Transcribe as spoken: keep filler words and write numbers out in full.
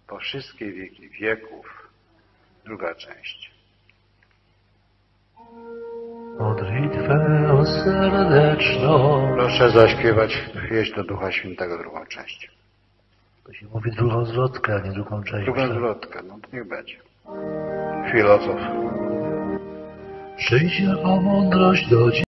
po wszystkie wieki wieków. Druga część. Modlitwę serdeczną. Proszę zaśpiewać Pieśń do Ducha Świętego, drugą część. To się mówi drugą zwrotkę, a nie drugą część. Drugą zwrotkę, no to niech będzie. Filozof. Przyjdź o mądrość do